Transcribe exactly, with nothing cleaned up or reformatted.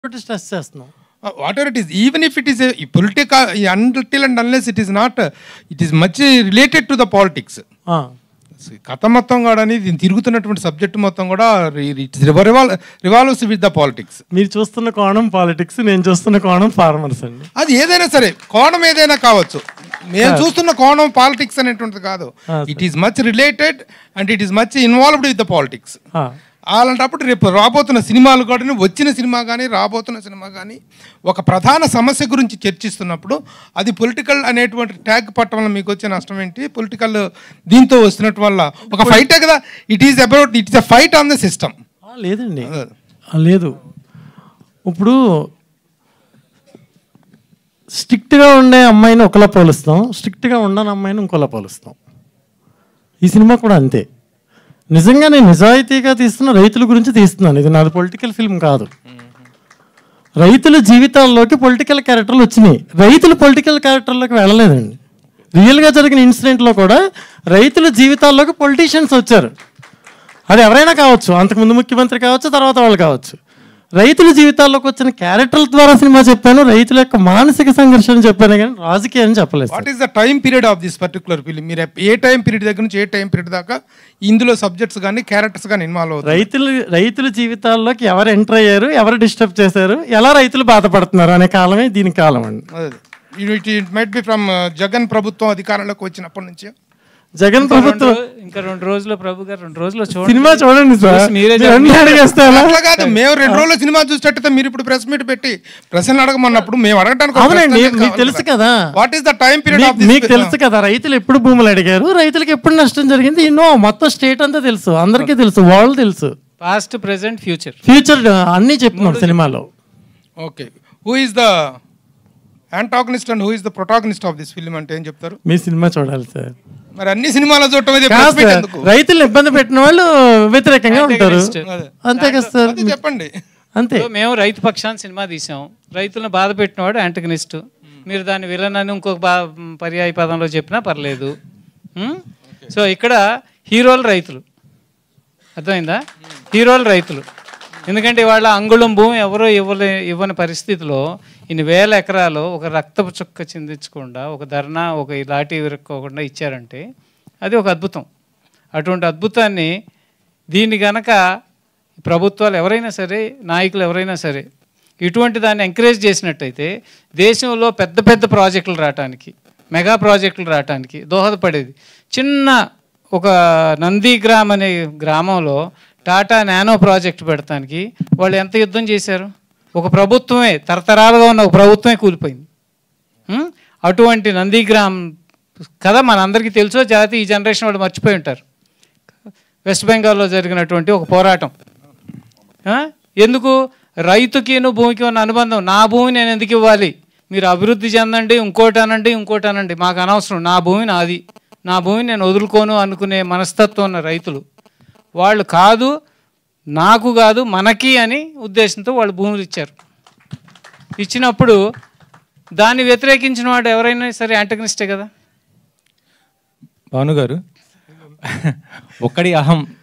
Stress చేస్తున్నాం. whatever it is, even if it is a political, until and unless it is not, uh, it is much related to the politics. కథ మొత్తం కూడా దీన్ని తిరుగుతున్నటువంటి subject మొత్తం కూడా revolves with the politics. మీరు చూస్తున్న కోణం పాలిటిక్స్, నేను చూస్తున్న కోణం ఫార్మర్స్ అండి. అది ఏదైనా సరే, కోణం ఏదైనా కావచ్చు, మేము చూస్తున్న కోణం పాలిటిక్స్ అనేటువంటిది కాదు. It is much related and it is much involved with the politics. అలాంటప్పుడు రేపు రాబోతున్న సినిమాలు కూడా, వచ్చిన సినిమా కానీ రాబోతున్న సినిమా కానీ ఒక ప్రధాన సమస్య గురించి చర్చిస్తున్నప్పుడు అది పొలిటికల్ అనేటువంటి ట్యాగ్ పట్టడం వల్ల మీకు వచ్చే నష్టం ఏంటి? పొలిటికల్ దీంతో వస్తున్నట్టు వల్ల ఒక ఫైటే కదా. It is about, it is a fight on the system. లేదండి, లేదు. ఇప్పుడు స్ట్రిక్ట్గా ఉండే అమ్మాయిని ఒకలా పోలుస్తాం, స్ట్రిక్ట్గా ఉండని అమ్మాయిని ఇంకోలా పోలుస్తాం. ఈ సినిమా కూడా అంతే. నిజంగా నేను నిజాయితీగా తీస్తున్న రైతుల గురించి తీస్తున్నాను. ఇది నాది పొలిటికల్ ఫిల్మ్ కాదు. రైతుల జీవితాల్లోకి పొలిటికల్ క్యారెక్టర్లు వచ్చినాయి, రైతులు పొలిటికల్ క్యారెక్టర్లోకి వెళ్ళలేదండి. రియల్గా జరిగిన ఇన్సిడెంట్లో కూడా రైతుల జీవితాల్లోకి పొలిటీషియన్స్ వచ్చారు. అది ఎవరైనా కావచ్చు, అంతకుముందు ముఖ్యమంత్రి కావచ్చు, తర్వాత వాళ్ళు కావచ్చు. రైతుల జీవితాల్లోకి వచ్చిన క్యారెక్టర్ల ద్వారా సినిమా చెప్పాను, రైతుల యొక్క మానసిక సంఘర్షణ చెప్పాను, కానీ రాజకీయం చెప్పలేదు. What is the time period of this particular film? మీరు ఏ టైం పీరియడ్ దగ్గర నుంచి ఏ టైం పీరియడ్ దాకా ఇందులో సబ్జెక్ట్స్ కానీ క్యారెక్టర్స్ కానీ ఇన్వాల్వ్ అవుతారు? రైతులు రైతుల జీవితాల్లోకి ఎవరు ఎంటర్ అయ్యారు, ఎవరు డిస్టర్బ్ చేశారు, ఎలా రైతులు బాధపడుతున్నారు అనే కాలమే దీని కాలం అండి. It might be from Jagan ప్రభుత్వం అధికారంలోకి వచ్చినప్పటి నుంచి. జగన్ ప్రభుత్వం ఇంకా రెండు రోజులు ప్రభు గారు రెండు రోజులు సినిమా చూడండి సార్, మీరే కాదు. మేము రెండు రోజులు సినిమా చూసేటట్టు మీరు ఇప్పుడు ప్రెస్ మీట్ పెట్టి ప్రశ్నలు అడగమన్నప్పుడు మేము అడగడానికి అవునండి, మీకు తెలుసు కదా. What is the time period? మీకు తెలుసు కదా, రైతులు ఎప్పుడు భూములు అడిగారు, రైతులకు ఎప్పుడు నష్టం జరిగింది, ఎన్నో మొత్తం స్టేట్ అంతా తెలుసు, అందరికీ తెలుసు, వాళ్ళు తెలుసు. పాస్ట్, ప్రెసెంట్, ఫ్యూచర్ ఫ్యూచర్ అన్నీ చెప్తున్నాం సినిమాలో. Okay, who is the antagonist and who is the protagonist of this film అంటే ఏం చెప్తారు? మీ సినిమా చూడాలి సార్. మరి అన్ని సినిమాలో చూడటం రైతులు ఇబ్బంది పెట్టిన వాళ్ళు వ్యతిరేకంగా ఉంటారు, అంతే కదా సార్. చెప్పండి. అంతే. మేము రైతు పక్షాన్ని సినిమా తీసాం, రైతులను బాధ పెట్టినవాడు యాంటగనిస్ట్. మీరు దాన్ని విలన్ అని ఇంకొక బా పర్యాయ పదంలో చెప్పినా పర్లేదు. సో ఇక్కడ హీరోలు రైతులు, అర్థమైందా? హీరోలు రైతులు. ఎందుకంటే వాళ్ళ అంగుళం భూమి ఎవరో ఇవ్వలే ఇవ్వని పరిస్థితిలో ఇన్ని వేల ఎకరాలు ఒక రక్తపు చుక్క చిందించకుండా, ఒక ధర్నా, ఒక లాఠీ విరుక్కోకుండా ఇచ్చారంటే అది ఒక అద్భుతం. అటువంటి అద్భుతాన్ని దీన్ని గనక ప్రభుత్వాలు ఎవరైనా సరే, నాయకులు ఎవరైనా సరే ఇటువంటి దాన్ని ఎంకరేజ్ చేసినట్టయితే దేశంలో పెద్ద పెద్ద ప్రాజెక్టులు రావటానికి, మెగా ప్రాజెక్టులు రావటానికి దోహదపడేది. చిన్న ఒక నందిగ్రామ్ అనే గ్రామంలో టాటా నానో ప్రాజెక్టు పెడతానికి వాళ్ళు ఎంత యుద్ధం చేశారు? ఒక ప్రభుత్వమే, తరతరాలుగా ఉన్న ఒక ప్రభుత్వమే కూలిపోయింది. అటువంటి నందిగ్రామ్ కథ మనందరికీ తెలుసో, జాతి ఈ జనరేషన్ వాళ్ళు మర్చిపోయి ఉంటారు. వెస్ట్ బెంగాల్లో జరిగినటువంటి ఒక పోరాటం. ఎందుకు? రైతుకిను భూమికి ఉన్న అనుబంధం. నా భూమి నేను ఎందుకు ఇవ్వాలి? మీరు అభివృద్ధి చెందండి, ఇంకోటి అనండి, ఇంకోటి అనండి, మాకు అనవసరం, నా భూమి నాది, నా భూమిని నేను వదులుకోను అనుకునే మనస్తత్వం ఉన్న రైతులు వాళ్ళు కాదు, నాకు కాదు మనకి అని ఉద్దేశంతో వాళ్ళు భూములు ఇచ్చారు. ఇచ్చినప్పుడు దాన్ని వ్యతిరేకించిన వాడు ఎవరైనా సరే యాంటగనిస్టే కదా. భాను గారు, ఒక్కడి అహం